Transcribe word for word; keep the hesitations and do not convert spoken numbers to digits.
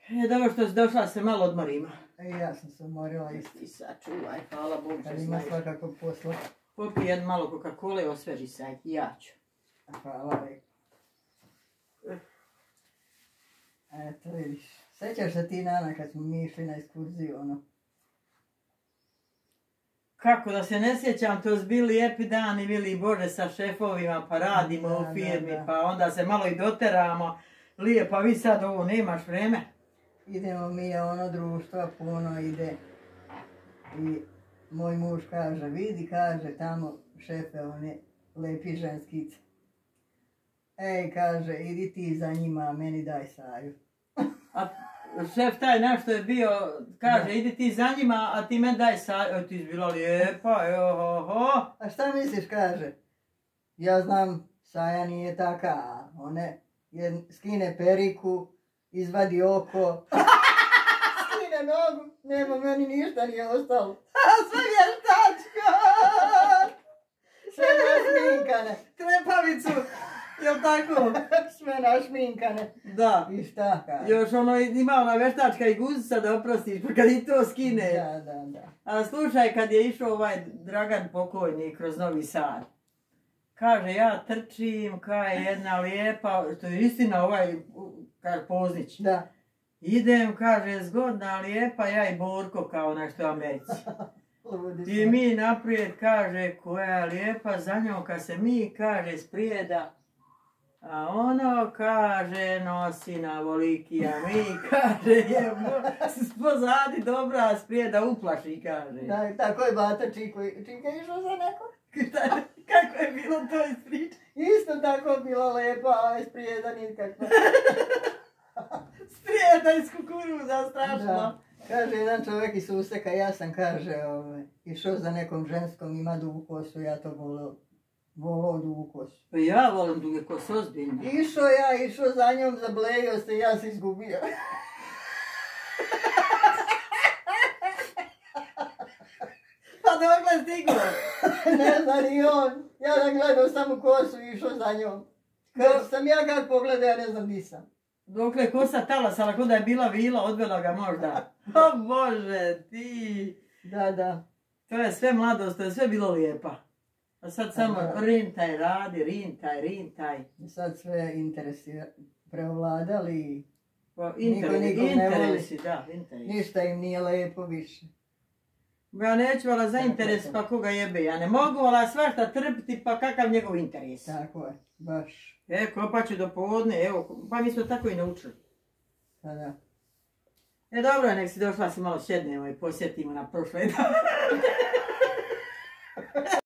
E, dobro što si došla se malo odmorima. E, ja sam se umorila isto. Ti sačuvaj, hvala Bogu. Kad ima svakako posla. Popij jedno malo Coca-Cola, osveži se, i ja ću. Hvala lijepo. Eto vidiš. Sjećaš se ti, Nana, kad smo mi išli na ekskurziju, ono? Kako da se ne sjećam, to su bili lijepi dani, bili Bože sa šefovima, pa radimo Da, u firmi, da, da. pa onda se malo i doteramo. Lije, pa vi sad ovo nemaš vreme. Idemo mi, a ono društva puno ide. I moj muž kaže, vidi, kaže, tamo šefe, one lepi ženskice. Ej, kaže, idi ti za njima, a meni daj Saju. A šef taj naš što je bio, kaže, Da. idi ti za njima, a ti meni daj Saju. E, ti si bila lijepa, johoho. A šta misliš, kaže? Ja znam, Saja nije taka, a one je, skine periku, izvadi oko, skine nogu, nema meni ništa nije ostalo. Sve vještačka! Sve našminkane, Trepavicu, jel tako? sve našminkane. Da. I šta kaže? Još ono, ima ona veštačka i guzica da oprostiš, pa kad i to skine. Da, da, da. A slušaj, kad je išao ovaj Dragan pokojni kroz Novi Sad, kaže, ja trčim, kaj je jedna lijepa, to je istina ovaj, kaže Poznić. Da. Idem, kaže, zgodna, lijepa, ja i Borko kao nešto u Americi. Ludi I smo. mi naprijed, kaže, koja je lijepa, za njom kad se mi, kaže, sprijeda, a ono, kaže, nosi na voliki, a mi, kaže, je pozadi dobra sprijeda, uplaši, kaže. Da, tako je Bata Čiko, Čika išao za neko. Kako je bilo to ispriča? Isto tako bila lepa, a isprijeda nikakva. Sprijeda iz kukuruza, strašno. Da. Kaže jedan čovjek iz Useka, ja sam, kaže, ovaj, išao za nekom ženskom, ima dugu kosu, ja to volio, volio dugu kosu. Pa ja volim duge kose, ozbiljno. Išao ja, išao za njom, zablejio se, ja se izgubio. Pa dokle stiglo? Ne zna ni on, ja sam gledao samo kosu i išao za njom. Kad sam ja kad pogledao, ja ne znam di sam. Dokle kosa talasala, kod da je bila vila, odvela ga možda. O Bože, ti. Da, da. To je sve mladost, to je sve bilo lijepa. A sad samo Aha. rintaj radi, rintaj, rintaj. Sad sve interesi preovladali, Pa, Niko interes, nikog ne voli. interesi, da, interesi. ništa im nije lepo više. Ja neću vala za interes, pa koga jebe. Ja ne mogu vala svašta trpiti, pa kakav njegov interes. Tako je, baš. E, kopat ću do povodne, evo, pa mi smo tako i naučili. Pa da. E, dobro je, nek si došla si malo sjednemo i posjetimo na prošle dane.